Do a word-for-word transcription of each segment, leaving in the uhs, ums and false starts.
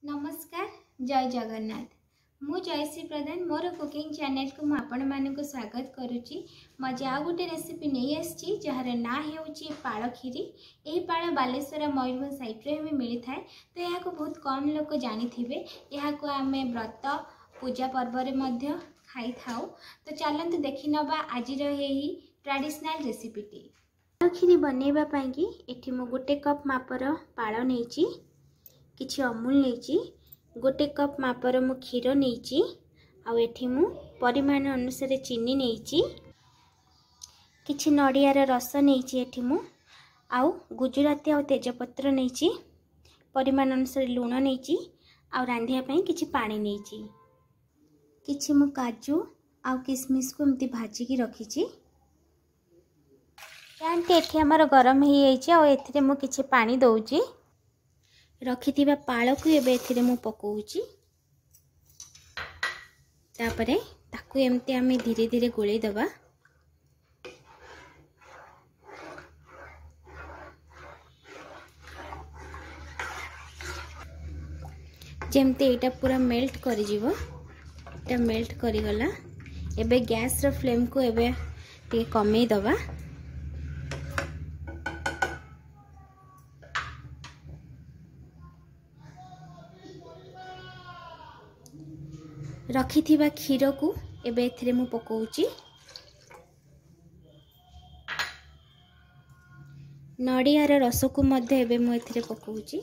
नमस्कार जय जगन्नाथ मु जयश्री प्रधान मोर कुकिंग चैनल को मु आपण मानक स्वागत करुच्ची मजे आ गोटे रेसिपी नहीं आसी जार ना हो पाल खीरी। यही पाल बालेश्वर मयूरभंज साइट्रे भी मिलता है तो यहाँ बहुत कम लोग जानी थे। यहाँ आम व्रत पूजा पर्व में खाई थाउ। तो चलते देखी नवा आज यही ट्रेडिशनल रेसिपीटी पाल खीरी बनवाई। ये मु गोटे कप मापर पाल नहीं किछि अमूल नहीं गोटे कप मापर मु क्षीर नहीं आउ एठी मु परिमाण अनुसार चीनी नहीं किछि नड़ियार रस नहीं एठी मु आउ गुजराती आउ तेजपत्र नहीं परिमाण अनुसार लुण नहीं आउ रांधिया पई किछि पानी नहीं किछि मु काजू आउ किशमिश को एमती भाजिकी रखी। पैन टी एठी हमर गरम हो जाइए आउ एथिरे मु किछि पानी दउची रखि पाल को एबे एथिरे मु पकाउची। तापरे ताकू एमती आमे धीरे धीरे गोले दबा। जेमते एटा पूरा मेल्ट करि जीवो एटा मेल्ट करि गला। एबे गैस रो फ्लेम को एबे टे कमे दबा। रखि थिबा क्षीर को एबे एथिरे मु पकाउची। नड़ियार रस को मध्य एबे मु एथिरे पकाउची।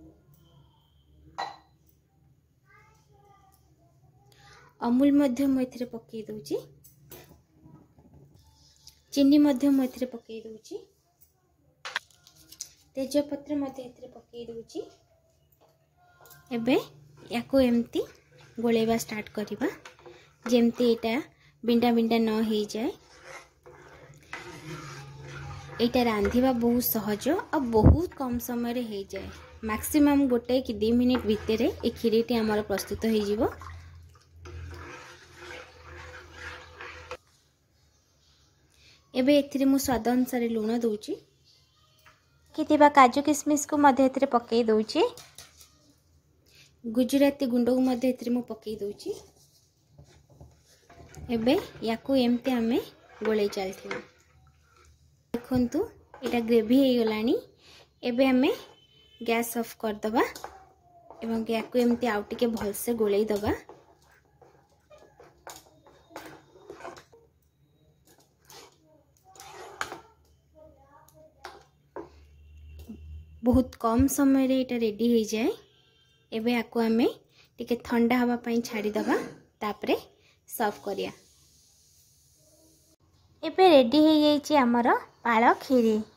अमूल मध्य मु एथिरे पकई दउची। चीनी मध्य मु एथिरे पकई दउची। तेजपत्र मध्य एथिरे पकई दउची। एबे याको एमती गोलेबा स्टार्ट करिबा जेमती एटा बिंडा बिंडा न हो जाए। एटा रांधिबा बहुत सहज और बहुत कम समय रे हो जाए। मैक्सिमम गोटे कि दो मिनिट भितर ए खीरीटी हमर प्रस्तुत हो जिवो। एबे एथिरे मु स्वाद अनुसार लुण दउची कितिबा काजू किशमिश को मध्य एथिरे पकई दउची। गुजराती गुंड को मध्य एथिरे मु पकई दउची। एबे याको एमते आमे गोले चलथिबा। देखंतु एटा ग्रेवी हे गलानी। एबे आमे गैस ऑफ कर दबा एवं याको एमते आउ टिके भल से गोले दबा। बहुत कम समय रे एटा रेडी हो जाए। एबे आको आमे टिके ठंडा हवा पई छाड़ी दबा तापरे सर्व करिया। एबे रेडी हो जाइए हमर पाल खीरी।